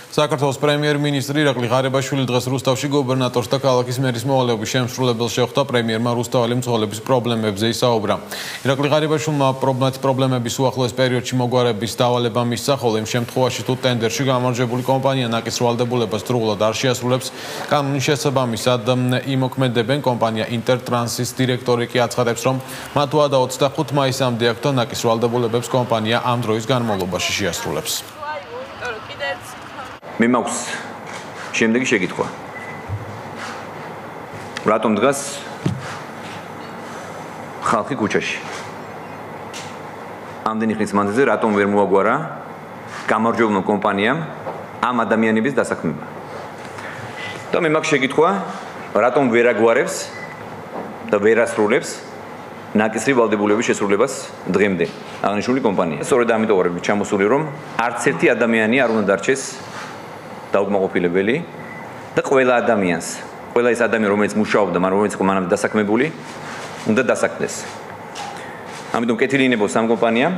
საქართველოს პრემიერ-მინისტრი ირაკლი ღარიბაშვილი დღეს რუსთავში გუბერნატორს და ქალაქის მერის მოვალეობის შემსრულებელს შეხვდა. პრემიერმა რუსთაველი მცხოვრების პრობლემებზე ისაუბრა. ირაკლი ღარიბაშვილმა პრობლემების უახლოეს პერიოდში მოგვარების დავალება მისცა, ხოლო იმ შემთხვევაში თუ ტენდერში გამარჯვებული კომპანია ნაკის ვალდებულებას დროულად არ შეასრულებს, კანონის შესაბამისად იმოქმედებენ. კომპანია ინტერტრანსის დირექტორი კი აცხადებს, რომ მათ უადა 25 მაისამდე აქვთ და ნაკის ვალდებულებებს კომპანია ამ დროის განმავლობაში შეასრულებს. მე მაქვს შემდეგი შეკითხვა. რატომ დგას ხალხი ქუჩაში? ამდენი ხნის მანძილზე რატომ ვერ მოაგვარა გამარჯვებულმა კომპანიამ ამ ადამიანების დასაქმება? და მე მაქვს შეკითხვა, რატომ ვერ აგვარებს და ვერ ასრულებს ნაკისრი ვალდებულების შესრულებას დღემდე აღნიშნული კომპანია? სწორედ ამიტომ ვარ ჩამოსული, რომ არც ერთი ადამიანი არ უნდა დარჩეს დაუკმაყოფილებელი და ყველა ადამიანს, ყველა ის ადამიანი, რომელიც მუშაობდა, რომელიც იყო მანამდე დასაქმებული, უნდა დასაქმდეს. ამიტომ კეთილი ინებოს ამ კომპანიამ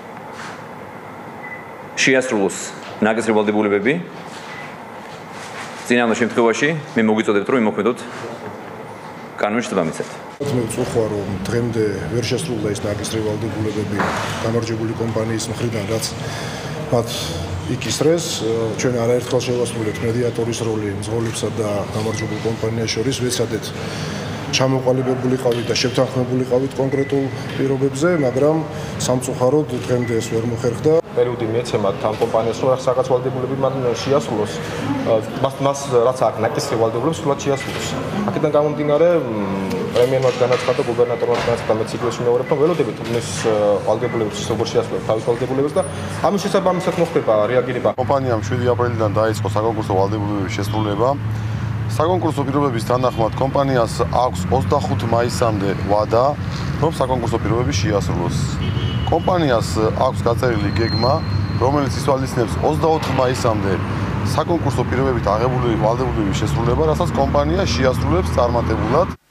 შეასრულოს ნაკისრი ვალდებულებები. წინამორბედი შემთხვევაში მე მოგიწოდებთ, რომ იმოქმედოთ კანონის შესაბამისად. მე ვწუხარ, რომ დღემდე ვერ შესრულდა ის ნაკისრი ვალდებულებები გამარჯვებული კომპანიის მხრიდან, რაც მათ იკისრეს. ჩვენ არაერთხელ შევასრულეთ მედიატორის როლი მძღოლებსა და გამარჯვებულ კომპანიას შორის, ვეცადეთ ჩამოყალიბებულიყავით და შევთანხმებულიყავით კონკრეტულ პირობებზე, მაგრამ სამწუხაროდ დღემდე ეს ვერ მოხერხდა. პერიოდი მიეცემათ ამ კომპანიას, რომ რაღაც ვალდებულები მან შეასრულოს. მას რაც აქვს ნაკისრი ვალდებულების სულად შეასრულოს. აქედან გამომდინარე, პრემიერმა განაცხადა, გუბერნატორმა განაცხადა, მეც იგივე ვიმეორებ, რომ ველოდებით მის ვალდებულებს როგორ შეასრულებს თავის ვალდებულებას და ამის შესაბამისად მოხდება რეაგირება. კომპანიამ 7 აპრილიდან დაიწყო საკონკურსო ვალდებულების შესრულება. საკონკურსო პირობების თანახმად კომპანიას აქვს 25 მაისამდე ვადა, რომ საკონკურსო პირობები შეასრულოს. კომპანიას აქვს გაწერილი გეგმა, რომელიც ისვალისწინებს 24 მაისამდე საკონკურსო პირობებით აღებული ვალდებულების შესრულება, რასაც კომპანია შეასრულებს წარმატებულად.